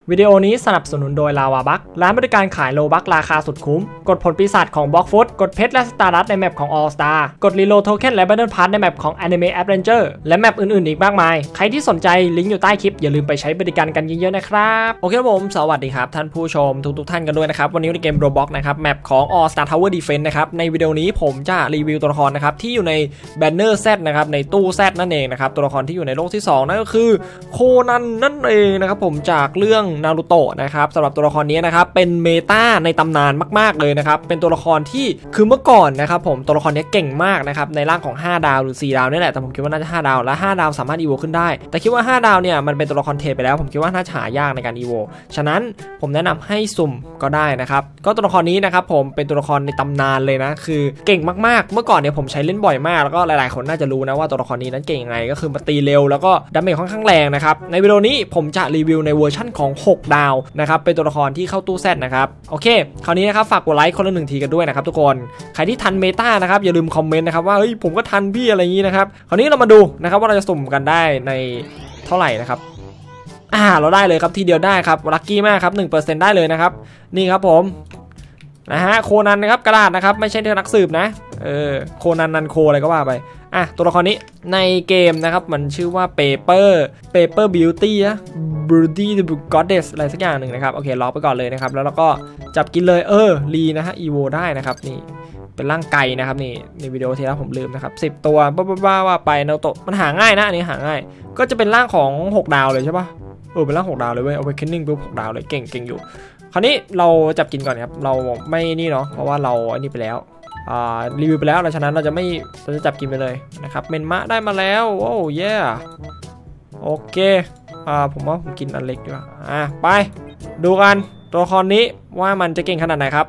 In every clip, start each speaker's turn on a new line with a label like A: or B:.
A: วิดีโอนี้สนับสนุนโดยลาวาบัคร้านบริการขายโลบัคราคาสุดคุ้มกดผลปีศาจของบล็อกฟุตกดเพชรและสตาร์ดัสในแมปของ All Star กดรีโหลดโทเค็นและ Battle Pass ในแมปของ Anime Adventure และแมปอื่นๆอีกมากมายใครที่สนใจลิงก์อยู่ใต้คลิปอย่าลืมไปใช้บริการกันเยอะๆนะครับโอเคครับผมสวัสดีครับท่านผู้ชมทุกท่านกันด้วยนะครับวันนี้ในเกม Roblox นะครับแมปของ All Star Tower Defense นะครับในวิดีโอนี้ผมจะรีวิวตัวละครนะครับที่อยู่ในแบนเนอร์ Z นะครับในตู้ Z นั่นเองนะครับตัวละครที่อยู่ในโลกที่2นั่นก็คือโคนันนั่นเองนะครับผมจากเรื่องนารูโตะนะครับสำหรับตัวละครนี้นะครับเป็นเมตาในตำนานมากๆเลยนะครับเป็นตัวละครที่คือเมื่อก่อนนะครับผมตัวละครนี้เก่งมากนะครับในร่างของ5ดาวหรือ4ดาวนี่แหละแต่ผมคิดว่าน่าจะ5ดาวและ5ดาวสามารถอีโวขึ้นได้แต่คิดว่า5ดาวเนี่ยมันเป็นตัวละครเทรดไปแล้วผมคิดว่าน่าจะหายากในการอีโวฉะนั้นผมแนะนำให้สุ่มก็ได้นะครับก็ตัวละครนี้นะครับผมเป็นตัวละครในตำนานเลยนะคือเก่งมากๆเมื่อก่อนเนี่ยผมใช้เล่นบ่อยมากแล้วก็หลายๆคนน่าจะรู้นะว่าตัวละครนี้นั้นเก่งยังไงก็คือมาตีเร็วแล้วก็ดาเมจค่อนข้างแรงนะครับในวิดีโอนี้ผมจะรีวิวในเวอร์ชั่นของ6ดาวนะครับเป็นตัวละครที่เข้าตู้แซดนะครับโอเคคราวนี้นะครับฝากกดไลค์คนละ1ทีกันด้วยนะครับทุกคนใครที่ทันเมตานะครับอย่าลืมคอมเมนต์นะครับว่าเฮ้ยผมก็ทันพี่อะไรอย่างนี้นะครับคราวนี้เรามาดูนะครับว่าเราจะสุ่มกันได้ในเท่าไหร่นะครับเราได้เลยครับทีเดียวได้ครับลัคกี้มากครับ 1% ได้เลยนะครับนี่ครับผมนะฮะโคนันนะครับกระดาษนะครับไม่ใช่นักสืบนะโคนันโคอะไรก็ว่าไปตัวละครนี้ในเกมนะครับมันชื่อว่าเปเปอร์บิวตี้นะBeauty the Goddess อะไรสักอย่างหนึ่งนะครับโอเคล็อกไปก่อนเลยนะครับแล้วเราก็จับกินเลยรีนะฮะอีโวได้นะครับนี่เป็นร่างไก่นะครับนี่ในวิดีโอที่แล้วผมลืมนะครับ10ตัวบ้าว่าไปนารูโตะมันหาง่ายนะอันนี้หาง่ายก็จะเป็นร่างของ6ดาวเลยใช่ปะเป็นร่าง6ดาวเลยเว้ย Awakening ปุ๊บ6ดาวเลยเก่งอยู่คราวนี้เราจับกินก่อนครับเราไม่นี่เนาะเพราะว่าเราอันนี้ไปแล้วรีวิวไปแล้วฉะนั้นเราจะจับกินไปเลยนะครับเมนมะได้มาแล้วโอ้เย่โอเคผมว่าผมกินอันเล็กดีกว่าไปดูกันตัวละครนี้ว่ามันจะเก่งขนาดไหนครับ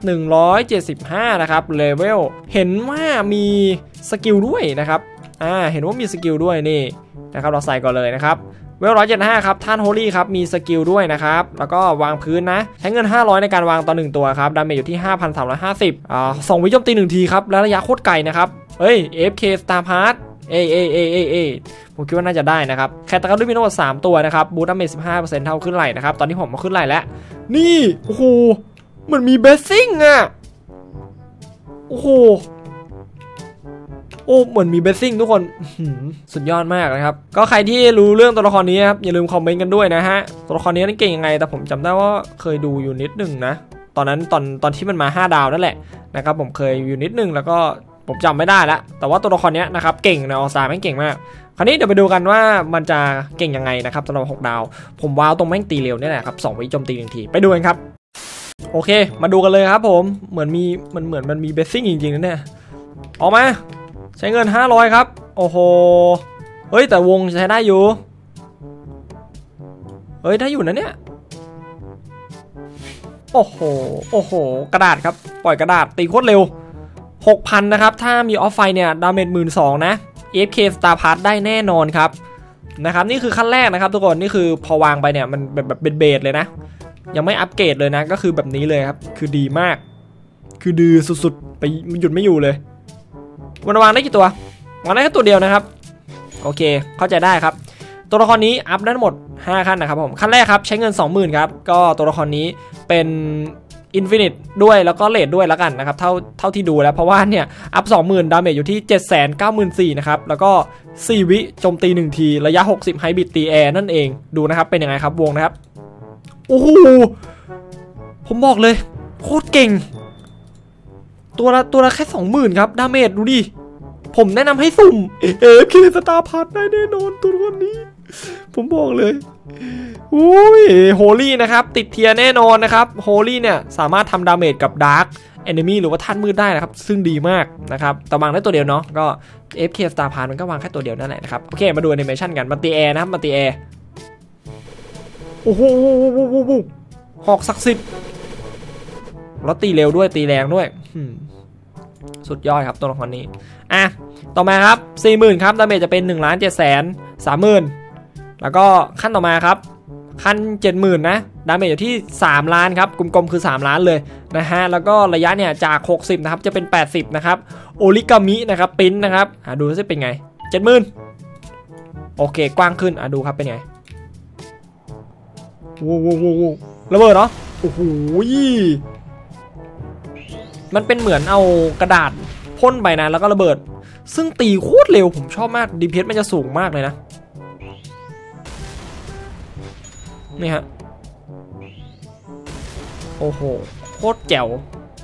A: 175นะครับเลเวลเห็นว่ามีสกิลด้วยนะครับเห็นว่ามีสกิลด้วยนี่นะครับเราใส่ก่อนเลยนะครับเวล175ครับท่านโฮลี่ครับมีสกิลด้วยนะครับแล้วก็วางพื้นนะใช้เงิน500ในการวางต่อ1ตัวครับดาเมจอยู่ที่ 5,350 2 วิโจมตี1ทีครับและระยะโคตรไกลนะครับAFK Star Pass ผมคิดว่าน่าจะได้นะครับแคตตาล็อกมีทั้งหมด3ตัวนะครับบูทดาเมจ 15% เท่าขึ้นไหลนะครับตอนนี้ผมมาขึ้นไหลแล้วนี่โอ้โหเหมือนมีเบสซิ่งโอ้โหเหมือนมีเบสซิ่งทุกคนสุดยอดมากนะครับก็ใครที่รู้เรื่องตัวละครนี้ครับอย่าลืมคอมเมนต์กันด้วยนะฮะตัวละครนี้นั่นเก่งยังไงแต่ผมจำได้ว่าเคยดูอยู่นิดนึงนะตอนนั้นตอนที่มันมา5ดาวนั่นแหละนะครับผมเคยอยู่นิดนึงแล้วก็ผมจำไม่ได้แล้วแต่ว่าตัวละครนี้นะครับเก่งในออลสตาร์แม่งเก่งมากคราวนี้เดี๋ยวไปดูกันว่ามันจะเก่งยังไงนะครับสำหรับ6ดาวผมว้าวตรงแม่งตีเร็วนี่แหละครับ2 วิโจมตี1ทีไปดูกันครับโอเคมาดูกันเลยครับผมเหมือนมันมีเบสซิ่งจริงๆนะเนี่ยออกมาใช้เงิน500ครับโอ้โหเฮ้ยแต่วงใช้ได้อยู่ได้อยู่นะเนี่ยโอ้โหกระดาษครับปล่อยกระดาษตีโคตรเร็ว 6,000 นะครับถ้ามีออฟไฟเนี่ยดาเมจ 12,000 นะ AFK Star Pass ได้แน่นอนครับนะครับนี่คือขั้นแรกนะครับทุกคนนี่คือพอวางไปเนี่ยมันแบบเบสเลยนะยังไม่อัปเกรดเลยนะก็คือแบบนี้เลยครับคือดีมากคือดื้อสุดๆไปหยุดไม่อยู่เลยมันวางได้กี่ตัววางได้แค่ตัวเดียวนะครับโอเคเข้าใจได้ครับตัวละครนี้อัพได้ทั้งหมด5ขั้นนะครับผมขั้นแรกครับใช้เงิน 20,000 ครับก็ตัวละครนี้เป็นอินฟินิตด้วยแล้วก็เลทด้วยแล้วกันนะครับเท่าที่ดูแล้วเพราะว่าเนี่ยอัพ 20,000 ดาเมจอยู่ที่ 794,000 นะครับแล้วก็4 วิโจมตี1ทีระยะ60ไฮบริดตีแอร์นั่นเองดูนะครับเป็นยังไงครับวงนะครับโอ้โหผมบอกเลยโคตรเก่งตัวละแค่ 20,000 ครับดาเมจดูดิผมแนะนำให้สุ่มAFK Star Pass ได้แน่นอนตัวนี้ผมบอกเลยโฮลี่นะครับติดเทียร์แน่นอนนะครับโฮลี่เนี่ยสามารถทำดาเมจกับดาร์กแอนิมีหรือว่าท่านมืดได้นะครับซึ่งดีมากนะครับแต่วางได้ตัวเดียวเนาะก็ AFK Star Pass มันก็วางแค่ตัวเดียวนั่นแหละนะครับโอเคมาดูแอนิเมชันกันมาตีแอร์นะครับมาตีแอร์โอ้โหหอกศักดิ์สิทธิ์แล้วตีเร็วด้วยตีแรงด้วยสุดยอดครับตัวละครนี้ต่อมาครับ 40,000 ครับดาเมจจะเป็น 1,730,000 แล้วก็ขั้นต่อมาครับขั้น 70,000 นะดาเมจอยู่ที่3ล้านครับกลมๆคือ3ล้านเลยนะฮะแล้วก็ระยะเนี่ยจาก60นะครับจะเป็น80นะครับโอริกามินะครับปิ้นนะครับดูซิเป็นไง 70,000 โอเคกว้างขึ้นดูครับเป็นไงโว้ระเบิดเหรอโอ้โหมันเป็นเหมือนเอากระดาษพ่นไปนะแล้วก็ระเบิดซึ่งตีโคตรเร็วผมชอบมาก DPS มันจะสูงมากเลยนะนี่ฮะโอ้โหโคตรแจ๋ว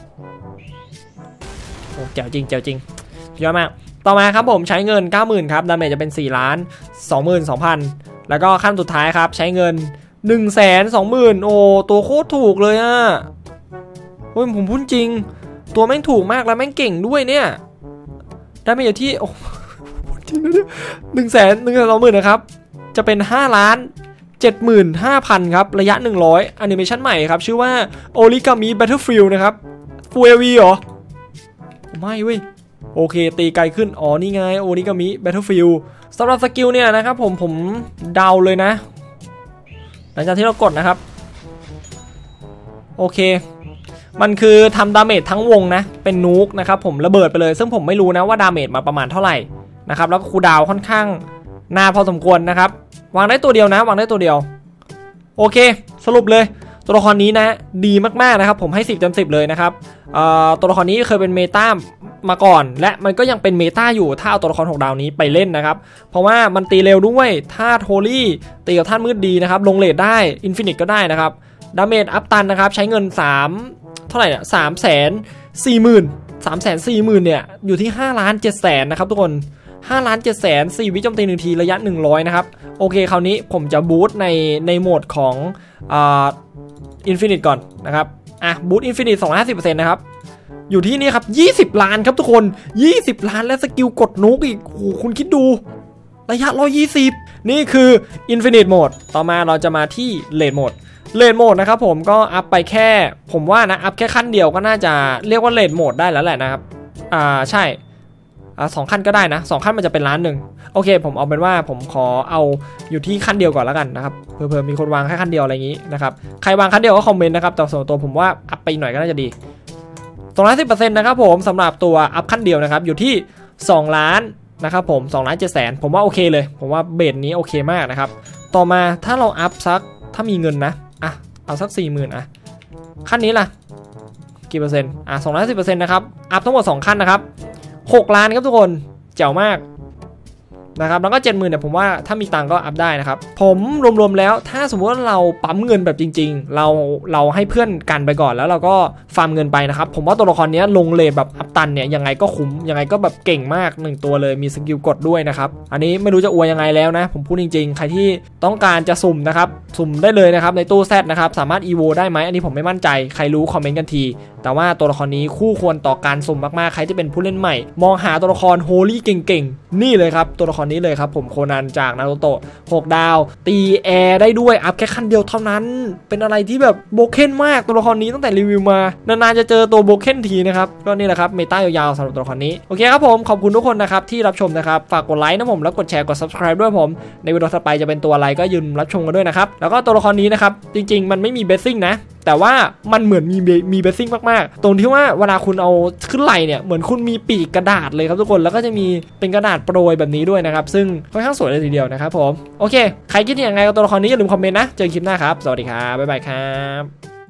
A: โอ้แจ๋วจริงเยอะมากต่อมาครับผมใช้เงิน 90,000 ครับดาเมจจะเป็น4,22,000แล้วก็ขั้นสุดท้ายครับใช้เงิน 120,000 โอ้ตัวโคตรถูกเลยอ่ะโอ้ยผมพูดจริงตัวแม่งถูกมากแล้วแม่งเก่งด้วยเนี่ยดาเมจอยู่ที่โอ้จริงนะเนี่ย120,000นะครับจะเป็น5,75,000 ครับระยะ100แอนิเมชันใหม่ครับชื่อว่า Origami Battlefield นะครับ Full AV เหรอไม่เว้ยโอเคตีไกลขึ้นอ๋อนี่ไง Origami Battlefield สำหรับสกิลเนี่ยนะครับผมเดาเลยนะหลังจากที่เรากดนะครับโอเคมันคือทำดาเมจทั้งวงนะเป็นนู๊กนะครับผมระเบิดไปเลยซึ่งผมไม่รู้นะว่าดาเมจมาประมาณเท่าไหร่นะครับแล้วก็คูลดาวน์ค่อนข้างนานพอสมควรนะครับวางได้ตัวเดียวนะวางได้ตัวเดียวโอเคสรุปเลยตัวละครนี้นะดีมากๆนะครับผมให้10 เต็ม 10เลยนะครับตัวละครนี้เคยเป็นเมตามาก่อนและมันก็ยังเป็นเมตาอยู่ถ้าเอาตัวละคร6 ดาวนี้ไปเล่นนะครับเพราะว่ามันตีเร็วด้วยถ้าโทลี่ตีกับท่านมืดดีนะครับลงเลทได้อินฟินิตก็ได้นะครับดาเมจอัพตันนะครับใช้เงิน3เท่าไหร่เนี่ย340,000เนี่ยอยู่ที่5,700,000นะครับทุกคน5,700,000 4 วิโจมตี1 ทีระยะ100นะครับโอเคคราวนี้ผมจะบูสต์ในโหมดของอินฟินิตก่อนนะครับบูสต์อินฟินิต 250% นะครับอยู่ที่นี่ครับ20 ล้านครับทุกคน20 ล้านและสกิลกดนุกอีกโอ้คุณคิดดูระยะ120นี่คืออินฟินิตโหมดต่อมาเราจะมาที่เลดโหมดนะครับผมก็อัพไปแค่ผมว่านะอัพแค่ขั้นเดียวก็น่าจะเรียกว่าเลดโหมดได้แล้วแหละนะครับใช่2 ขั้นก็ได้นะ2 ขั้นมันจะเป็น1 ล้านโอเคผมเอาเป็นว่าผมขอเอาอยู่ที่ขั้นเดียวก่อนแล้วกันนะครับเผื่อมีคนวางแค่ขั้นเดียวอะไรอย่างนี้นะครับใครวางขั้นเดียวก็คอมเมนต์นะครับแต่ส่วนตัวผมว่าอัพไปหน่อยก็น่าจะดี210%นะครับผมสำหรับตัวอัพขั้นเดียวนะครับอยู่ที่2 ล้านนะครับผม2,700,000ผมว่าโอเคเลยผมว่าเบสนี้โอเคมากนะครับต่อมาถ้าเราอัพสักถ้ามีเงินนะเอาสัก 40,000ขั้นนี้ล่ะกี่เปอร์เซ็นต์210%นะครับอัพทั้งหมด2 ขั้นนะครับ6 ล้านครับทุกคนเจ๋วมากนะครับแล้วก็ 70,000เนี่ยผมว่าถ้ามีตังก็อัพได้นะครับผมรวมๆแล้วถ้าสมมติว่าเราปั๊มเงินแบบจริงๆเราให้เพื่อนกันไปก่อนแล้วเราก็ฟาร์มเงินไปนะครับผมว่าตัวละครนี้ลงเลทแบบอัพตันเนี่ยยังไงก็คุ้มยังไงก็แบบเก่งมาก1 ตัวเลยมีสกิลกดด้วยนะครับอันนี้ไม่รู้จะอวยยังไงแล้วนะผมพูดจริงๆใครที่ต้องการจะสุ่มนะครับสุ่มได้เลยนะครับในตู้แซดนะครับสามารถ EVO ได้ไหมอันนี้ผมไม่มั่นใจใครรู้คอมเมนต์กันทีแต่ว่าตัวละครนี้คู่ควรต่อการสุ่มมากๆใครที่เป็นผู้เล่นใหม่มองหาตัวละครโฮลี่เก่งๆนี่เลยครับตัวละครนี้เลยครับผมโคนันจากนารูโตะ6 ดาวตีแอร์ได้ด้วยอัพแค่ขั้นเดียวเท่านั้นเป็นอะไรที่แบบโบเก้นมากตัวละครนี้ตั้งแต่รีวิวมานานๆจะเจอตัวโบเก้นทีนะครับก็นี่แหละครับเมตายาวๆสำหรับตัวละครนี้โอเคครับผมขอบคุณทุกคนนะครับที่รับชมนะครับฝากกดไลค์นะผมแล้วกดแชร์กด subscribe ด้วยผมในวิดีโอถัดไปจะเป็นตัวอะไรก็ยืนรับชมกันด้วยนะครับแล้วก็ตัวละครนี้นะครับจริงๆมันไม่มีเบสซิ่งนะแต่ว่ามันเหมือนมีเบสซิ่งมากๆตรงที่ว่าเวลาคุณเอาขึ้นไหล่เนี่ยเหมือนคุณมีปีกกระดาษเลยครับทุกคนแล้วก็จะมีเป็นกระดาษโปรยแบบนี้ด้วยนะครับซึ่งค่อนข้างสวยเลยทีเดียวนะครับผมโอเคใครคิดยังไงกับตัวละครนี้อย่าลืมคอมเมนต์นะเจอคลิปหน้าครับสวัสดีครับบ๊ายบายครับ